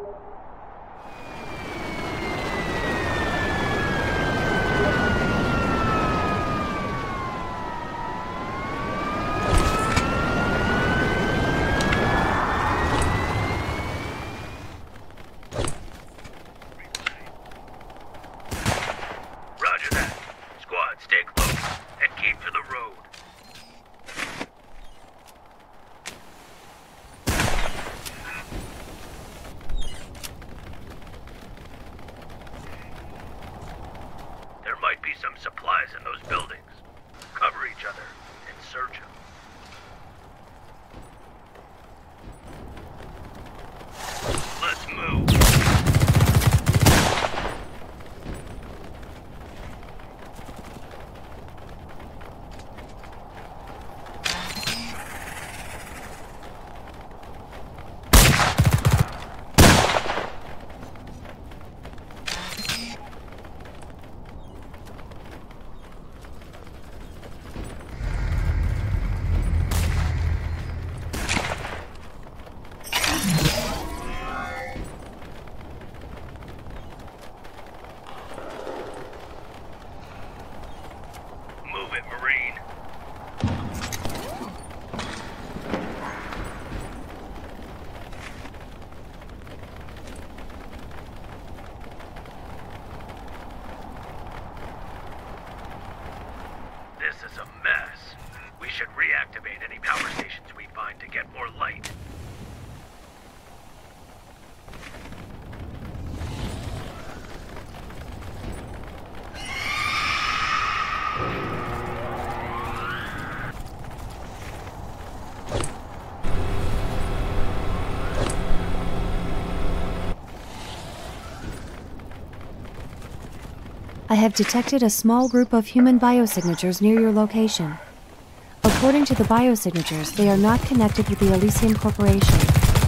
I have detected a small group of human biosignatures near your location. According to the biosignatures, they are not connected with the Elysium Corporation.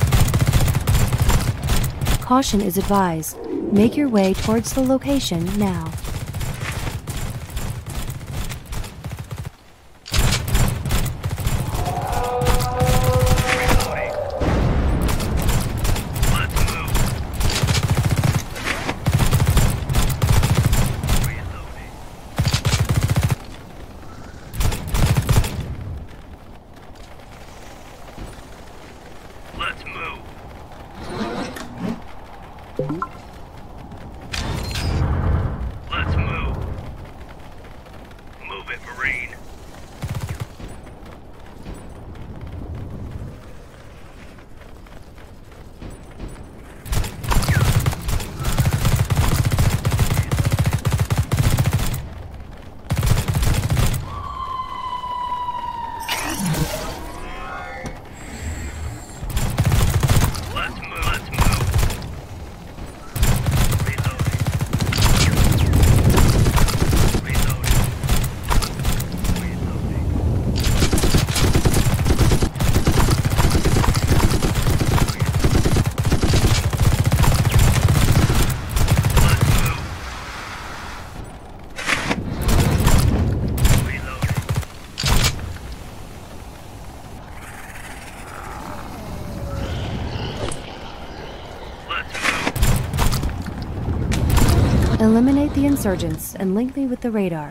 Caution is advised. Make your way towards the location now. Eliminate the insurgents and link me with the radar.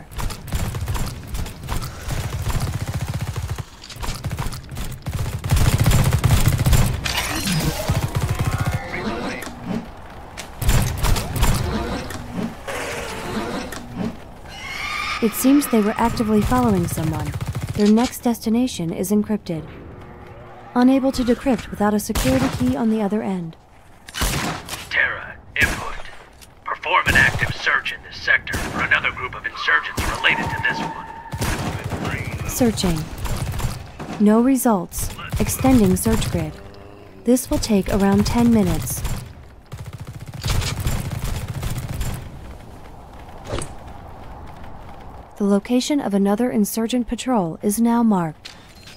It seems they were actively following someone. Their next destination is encrypted. Unable to decrypt without a security key on the other end. Terra, input. Perform an active search in this sector for another group of insurgents related to this one. Searching. No results. Extending search grid. This will take around 10 minutes. The location of another insurgent patrol is now marked.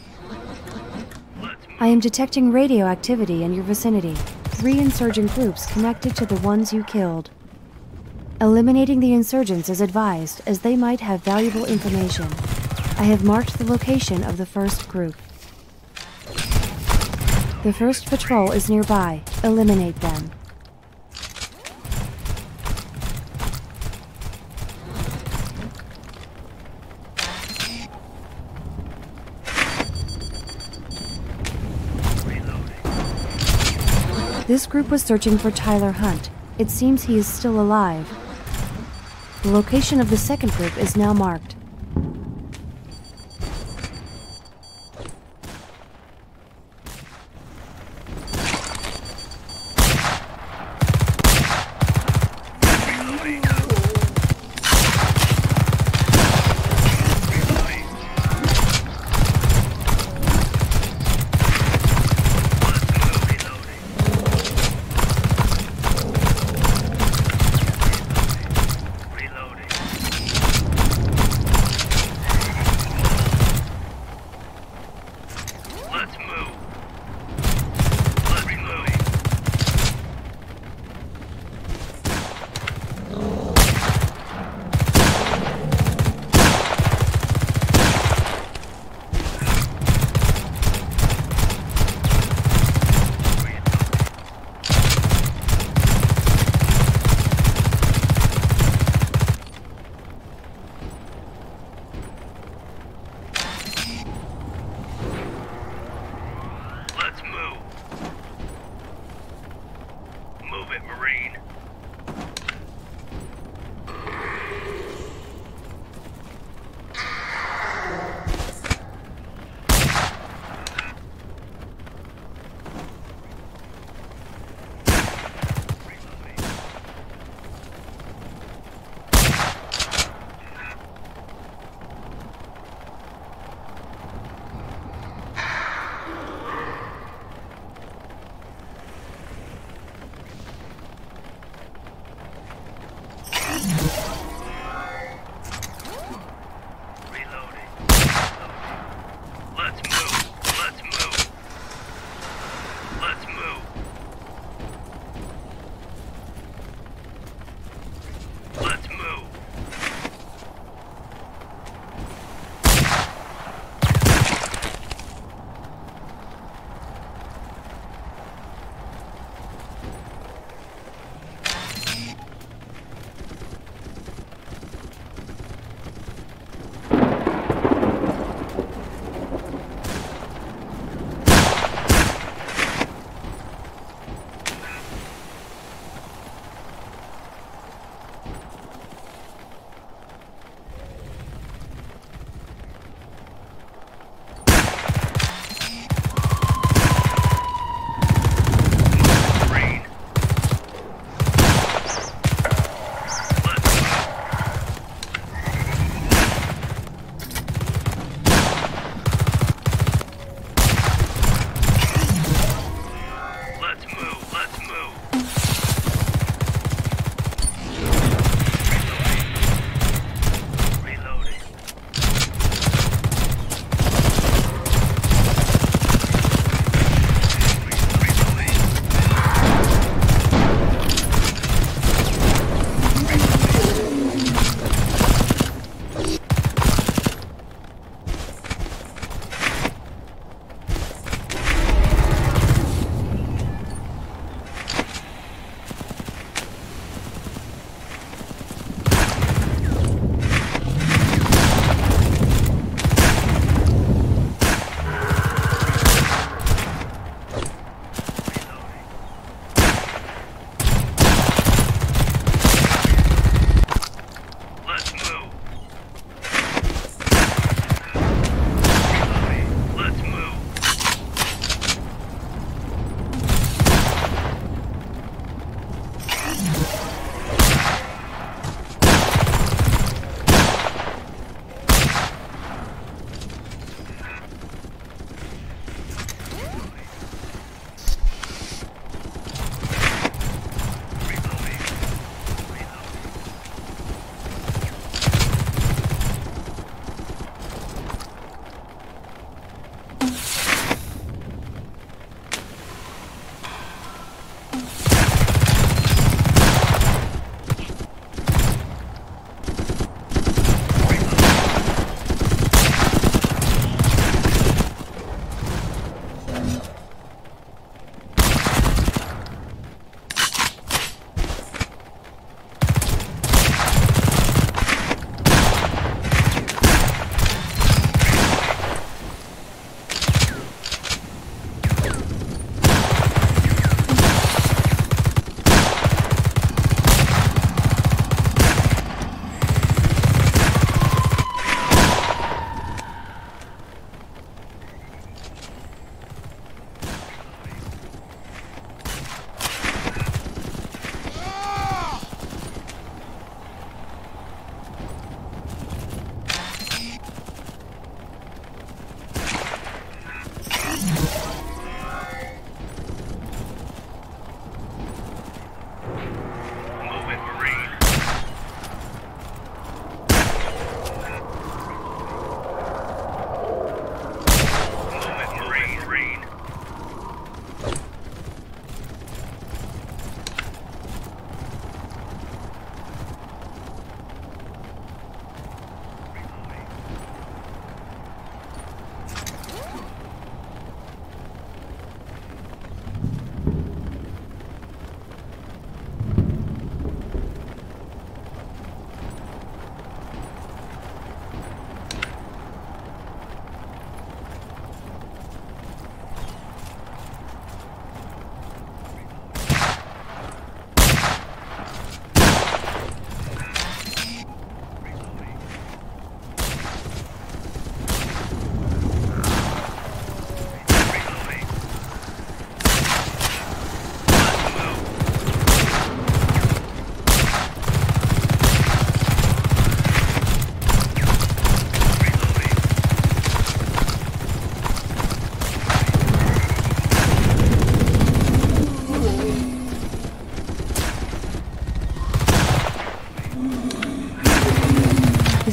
I am detecting radioactivity in your vicinity. 3 insurgent groups connected to the ones you killed. Eliminating the insurgents is advised, as they might have valuable information. I have marked the location of the first group. The first patrol is nearby. Eliminate them. This group was searching for Tyler Hunt. It seems he is still alive. The location of the second group is now marked.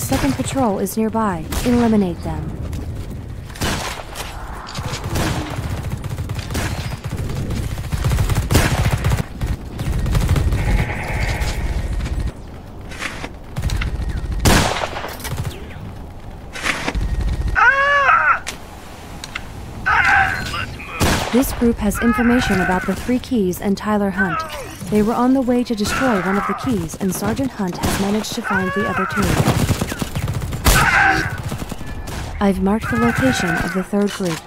second patrol is nearby. Eliminate them. This group has information about the 3 keys and Tyler Hunt. They were on the way to destroy one of the keys, and Sergeant Hunt has managed to find the other 2. I've marked the location of the 3rd group.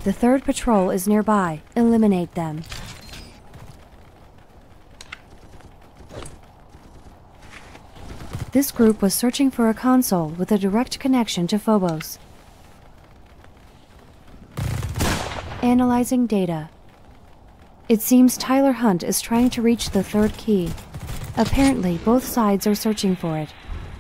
The third patrol is nearby. Eliminate them. This group was searching for a console with a direct connection to Phobos. Analyzing data. It seems Tyler Hunt is trying to reach the third key. Apparently, both sides are searching for it.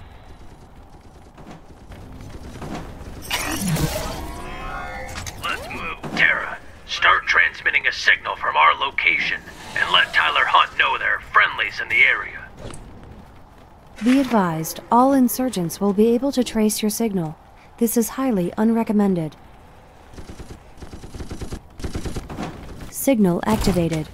Let's move. Terra, start transmitting a signal from our location and let Tyler Hunt know there are friendlies in the area. Be advised, all insurgents will be able to trace your signal. This is highly unrecommended. Signal activated.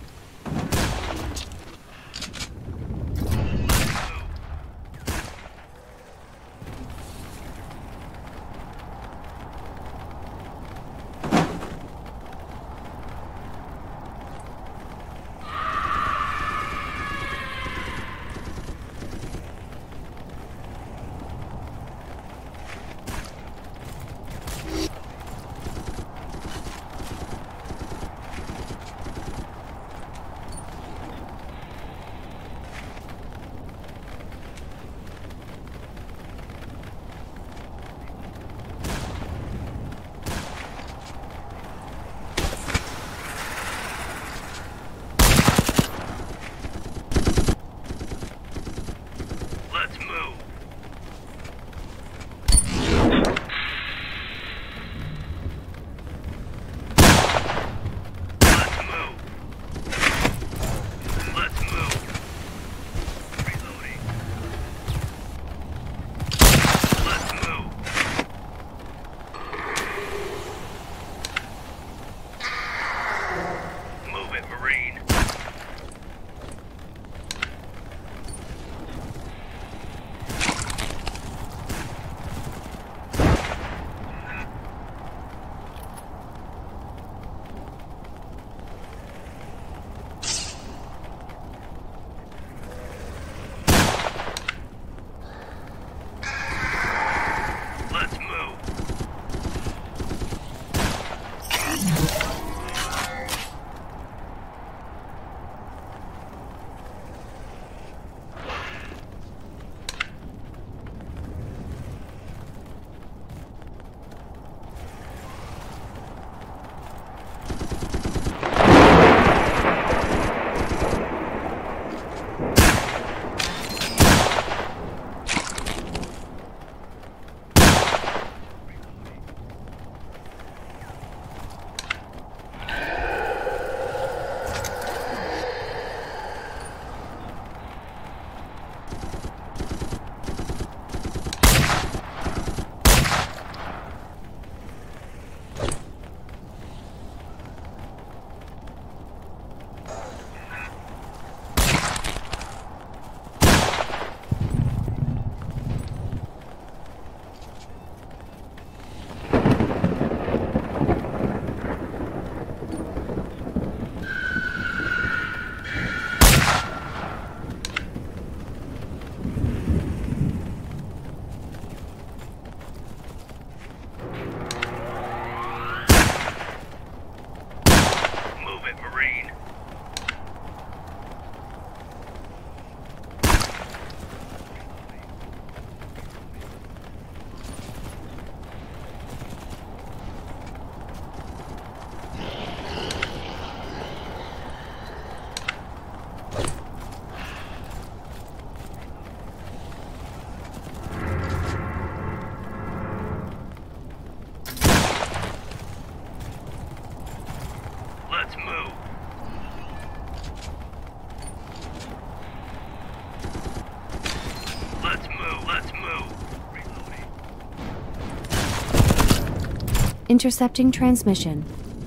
Intercepting transmission.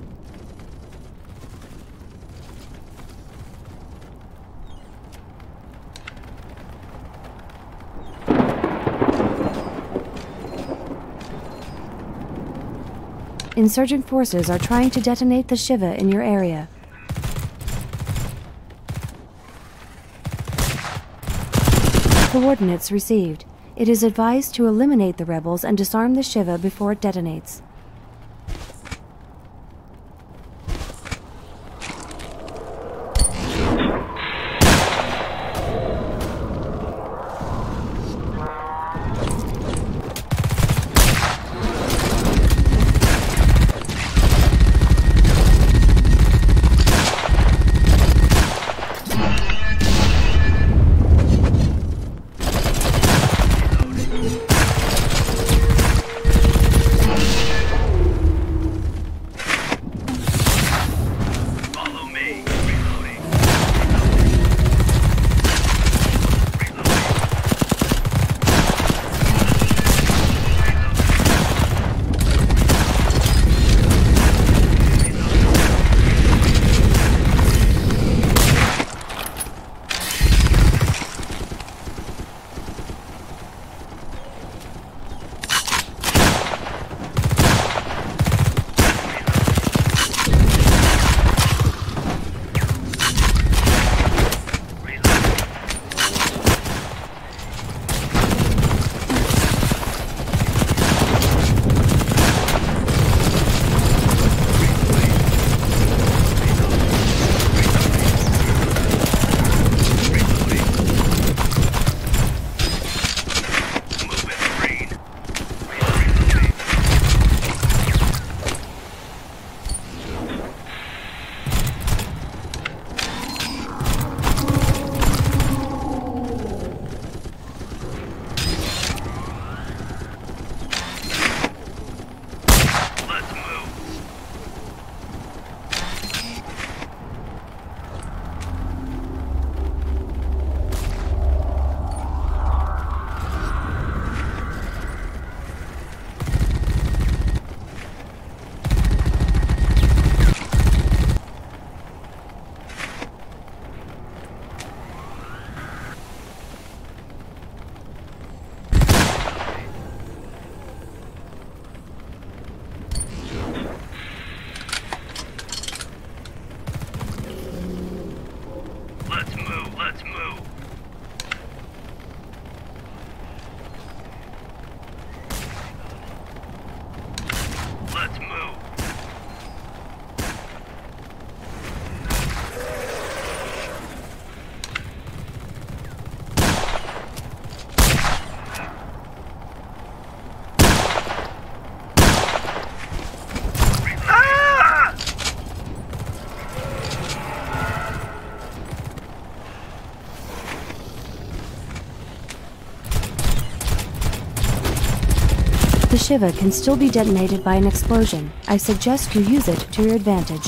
Insurgent forces are trying to detonate the Shiva in your area. Coordinates received. It is advised to eliminate the rebels and disarm the Shiva before it detonates. The Shiva can still be detonated by an explosion. I suggest you use it to your advantage.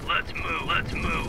Let's move, let's move.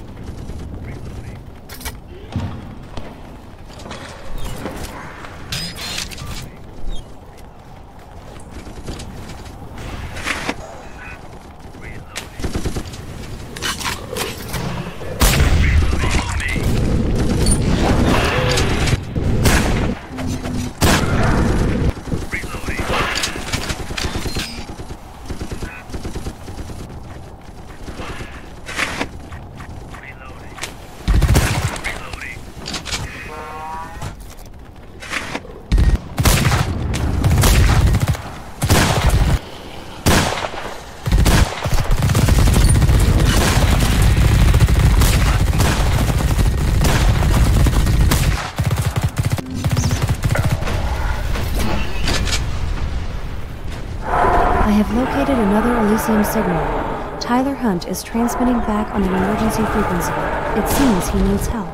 I have located another Elysium signal. Tyler Hunt is transmitting back on an emergency frequency. It seems he needs help.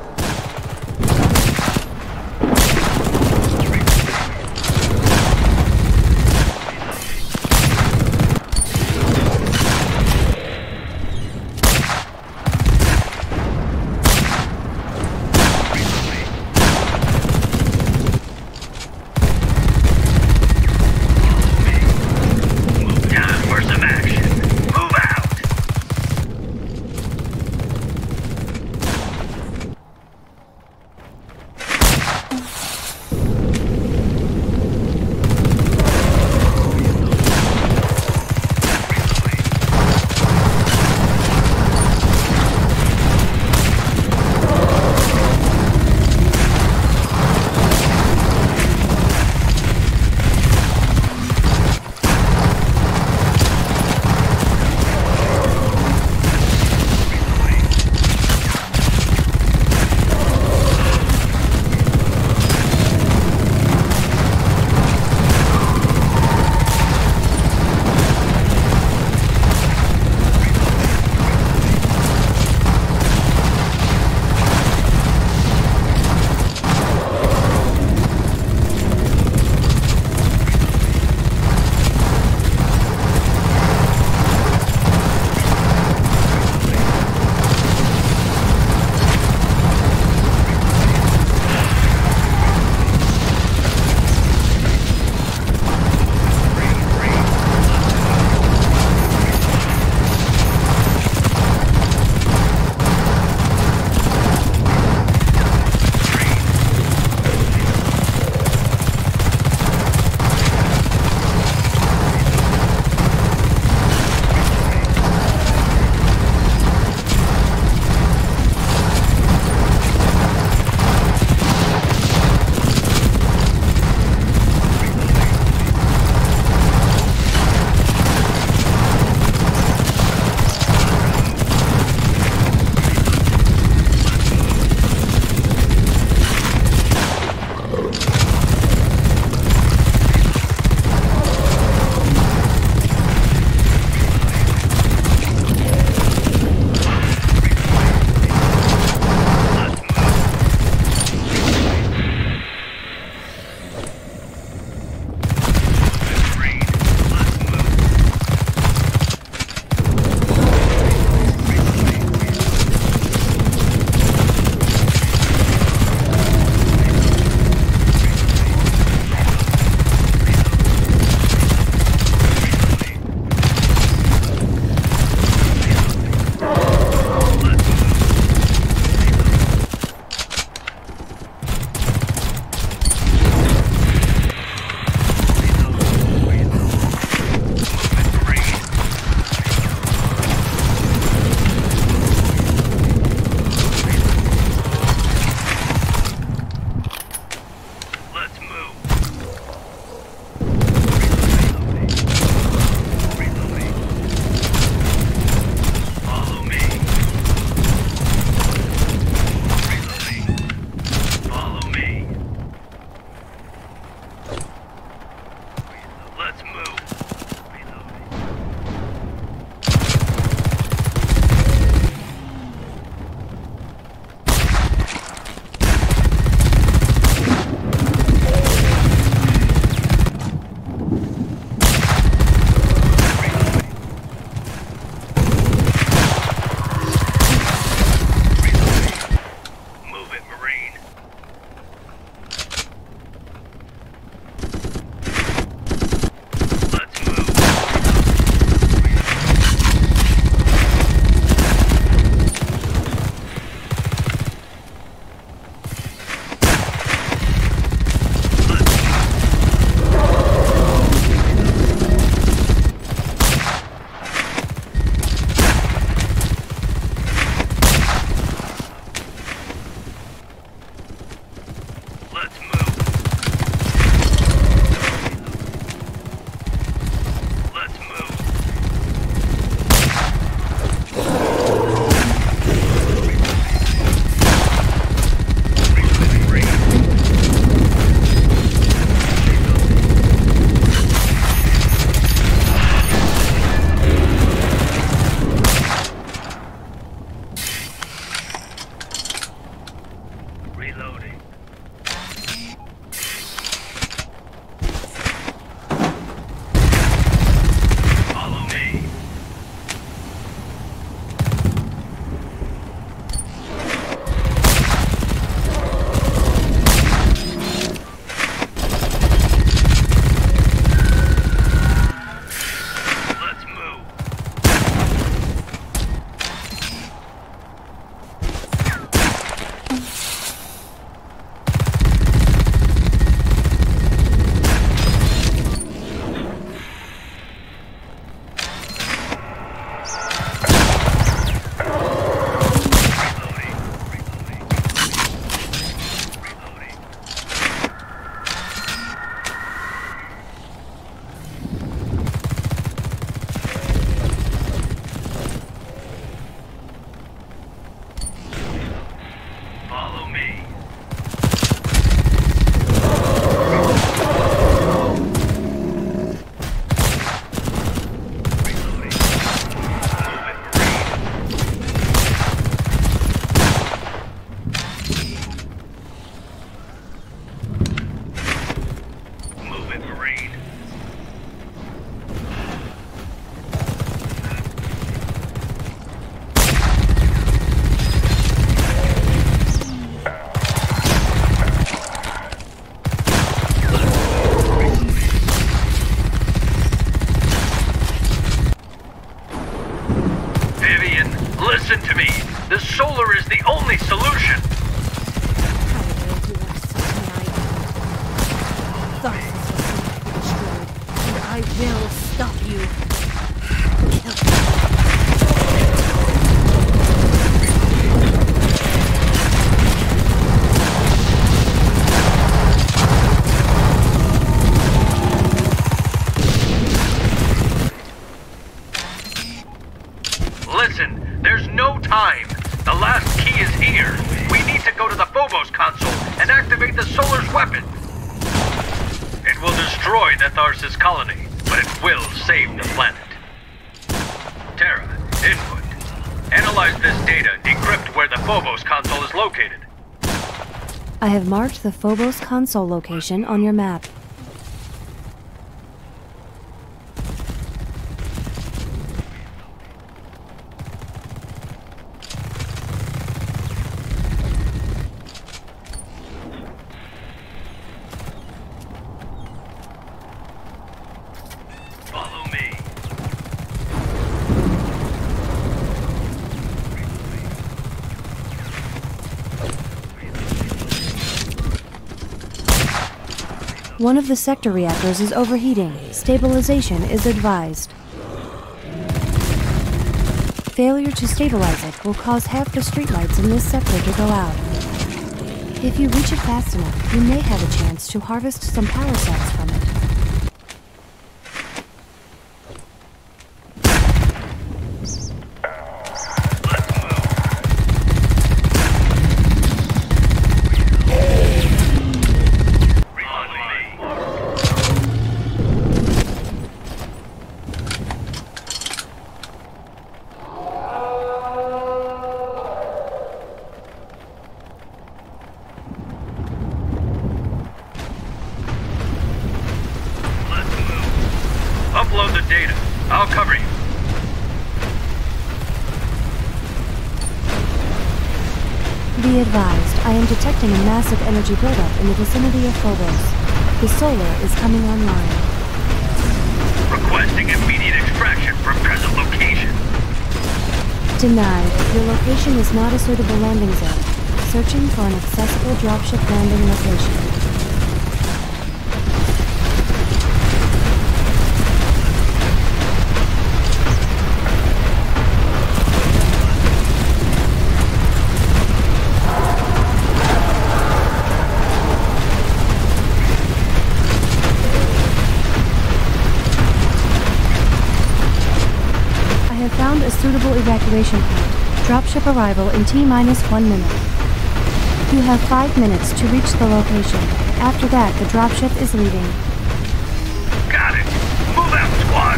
Time for some action. Move out! There's no time. The last key is here. We need to go to the Phobos console and activate the Solar's weapon. It will destroy the Tharsis colony, but it will save the planet. Terra, input. Analyze this data and decrypt where the Phobos console is located. I have marked the Phobos console location on your map. Follow me. One of the sector reactors is overheating. Stabilization is advised. Failure to stabilize it will cause half the streetlights in this sector to go out. If you reach it fast enough, you may have a chance to harvest some power cells from it. Upload the data. I'll cover you. Be advised, I am detecting a massive energy buildup in the vicinity of Phobos. The Solar is coming online. Requesting immediate extraction from present location. Denied. Your location is not a suitable landing zone. Searching for an accessible dropship landing location. I have found a suitable evacuation point. Dropship arrival in T-minus 1 minute. You have 5 minutes to reach the location. After that, the dropship is leaving. Got it. Move out, squad.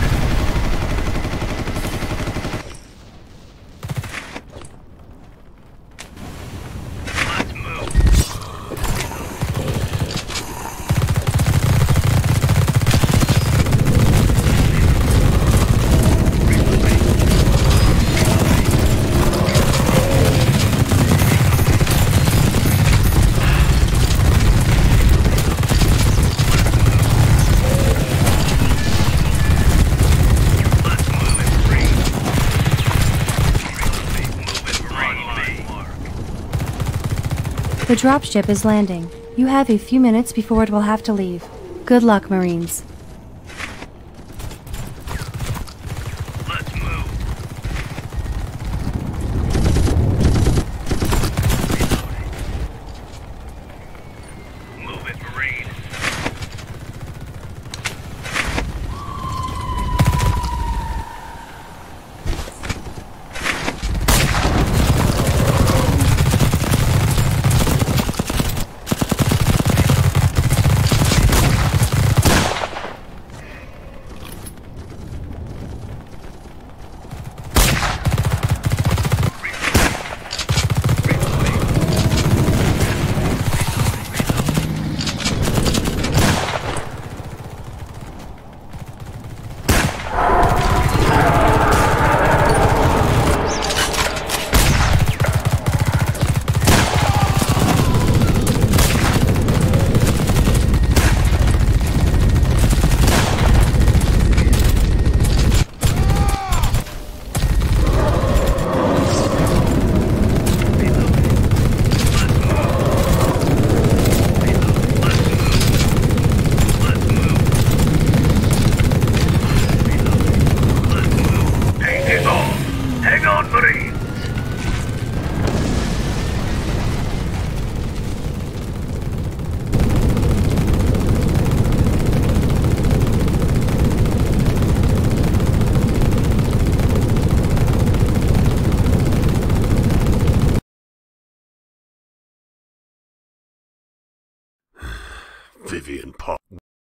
Let's move. The dropship is landing. You have a few minutes before it will have to leave. Good luck, Marines. Let's move. Move it, Marine. Vivian Park.